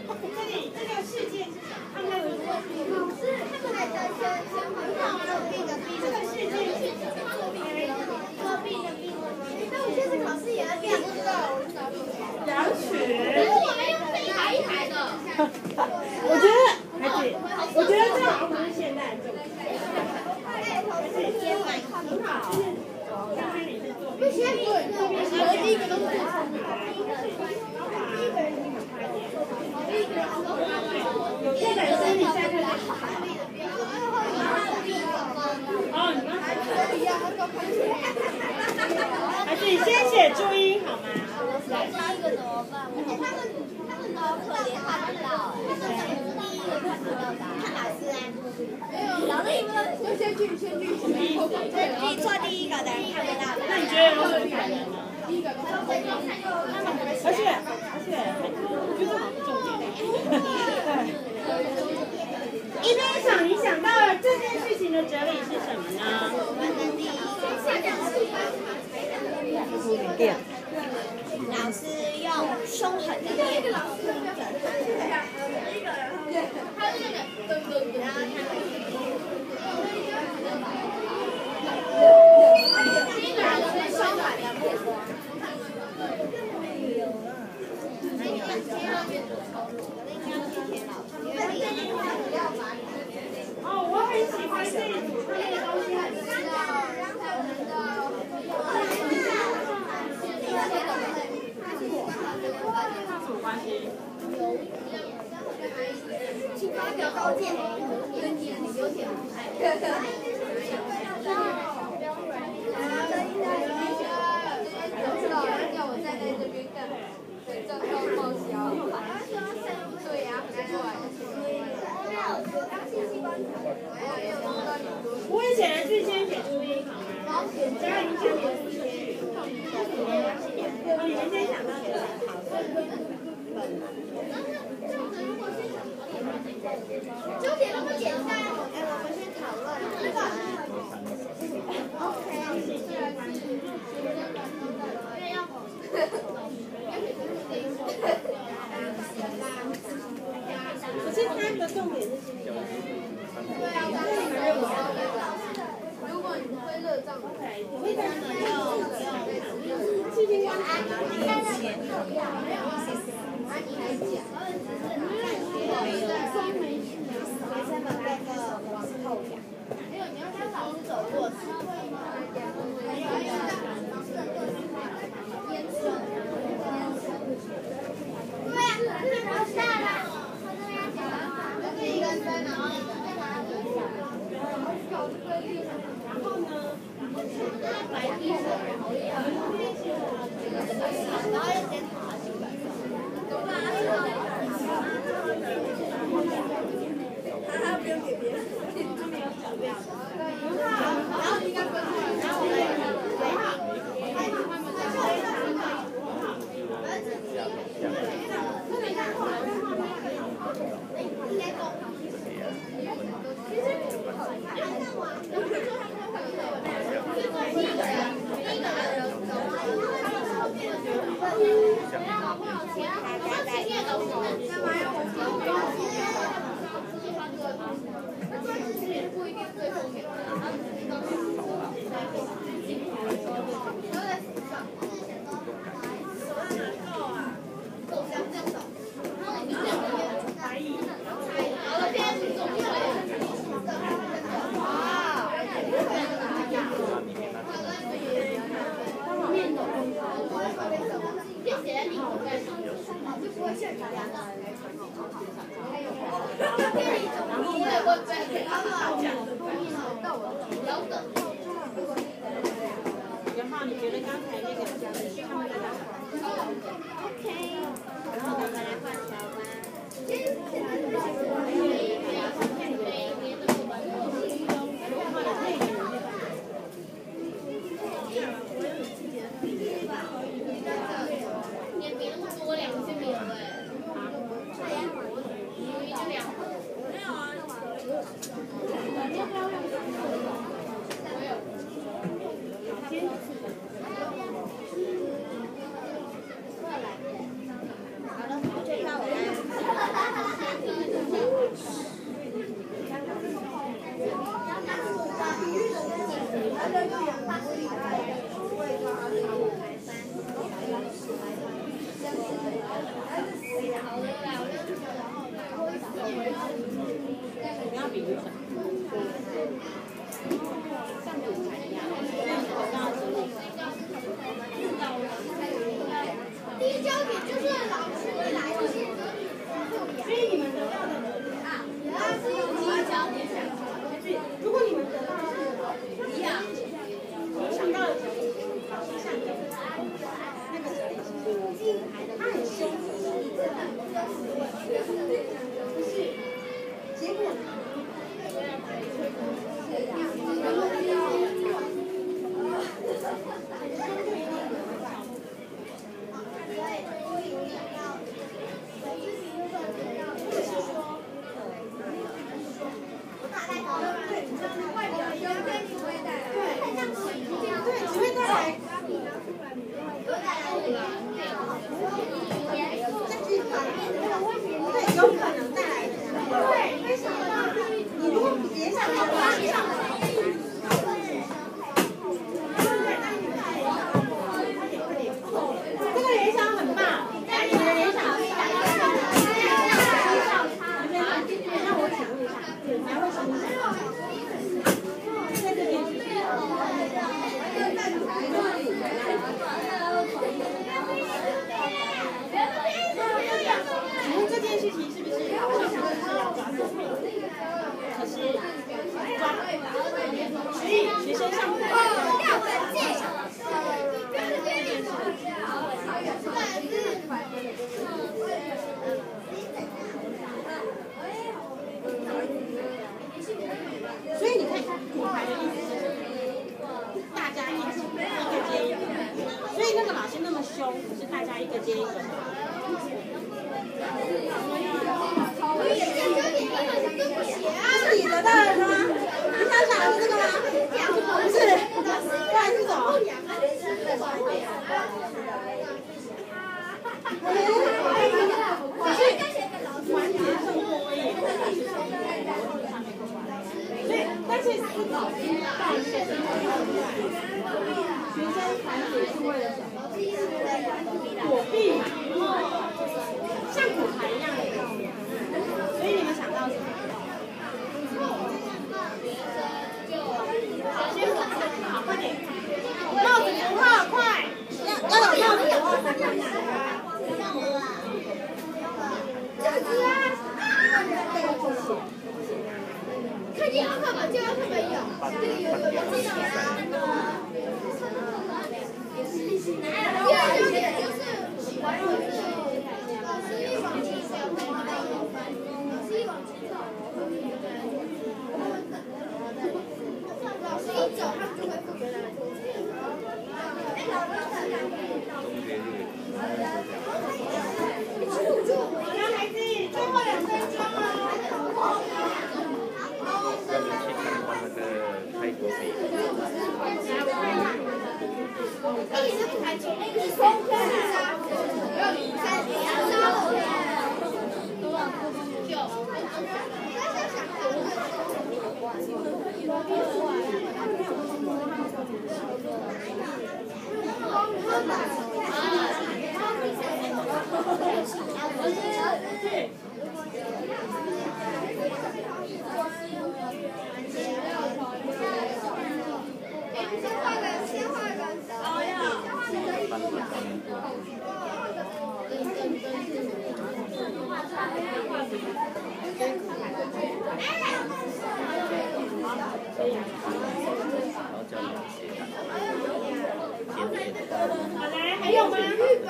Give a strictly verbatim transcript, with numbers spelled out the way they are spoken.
这里这个事件是什么？他们在文化老师，他们来的先先回到作弊的弊， 这个事件是什么？ 作弊作弊的弊。那我这次考试也要这样，不知道我是哪里？ 杨曲。 我还用一台一台的。 我觉得孩子，我觉得这好像不是现在的重点。而且今晚很好，就是刚开始是作弊， 先滚，我第一个都是最聪明的。 有这本书你下课来考。哦，你刚才不一样，他说看起来。 还是你先写注音好吗？ 第一个怎么办？而且他们他们好可怜，看不到哎。第一个看不到答案。看老师啊。没有，老师你们就先去先去。第错第一个的人看不到。 那你觉得有什么可能呢？ 第一个。 而且而且，我觉得好像重点。对。一边想，你想到了这件事情的哲理是什么呢？ 老师用凶狠的面孔盯着他，他那个噔噔噔，然后他会第一个人是凶狠的面孔。 哦，我很喜欢这一组，它那个东西很知道。什么关系？ 请发表高见。跟你有点叫我站在这边干，对，正要报销。对呀， 我以前的是先写注音好吗？只要你想写注音，哦，你们先想到的。 纠结那么简单，哎，我们先讨论这个。OK。 可是它的重点是心理。 对啊，如果你会热胀，为什么要去听光啊？你来讲。学生们那个往后仰，没有，你要看老师走过去。对呀，我下来。这一个分，然后然后呢？ 白地色，然后要，然后要检查。他不用给别人，他没有想不要。然后应该分出来，然后我们还好，还好他们在说一下，应该够。其实第一个人，第一个人，大家在干嘛呀？不一定最后面。 然后你觉得刚才那个比较他们的答案 ？OK， 然后我们来画条吧。也没那么多，两个就没有了。鱼就两个。没有啊。 像骨牌一样，那你得到这里。 第一焦点就是老师会来的， 所以你们得到的啊， 第一焦点。 如果你们得到的是一样，你想到的哲理，老师像你那个哲理是他很凶，不是，结果呢？所以你看，骨牌的意思就是大家一起一个接一个，所以那个老师那么凶，是大家一个接一个。是你得到了吗？你想想是这个吗？不是，不然是什么？完全胜过威严。对，但是老师带学生团出来，学生团结是为了什么？躲避嘛，像骨牌一样的道理。所以你们想到什么？好，先说好，快点。帽子符号，快！要要有帽子符号才可以写啊。这个字啊。看健康课本，健康课本有，这个有有有这样啊。第二个点就是喜欢就是老师一往前走，老师一往前走，老师一走，他们就会复原来的桌子。哎，老师在哪里？好了，孩子，最后两分钟哦。 专门去参观那个泰国北。 那你是不开心？那个是空空的沙，要你在你要沙了，多少就。先画个，先画个，哦要，先画然后叫你写， 好来，还有吗？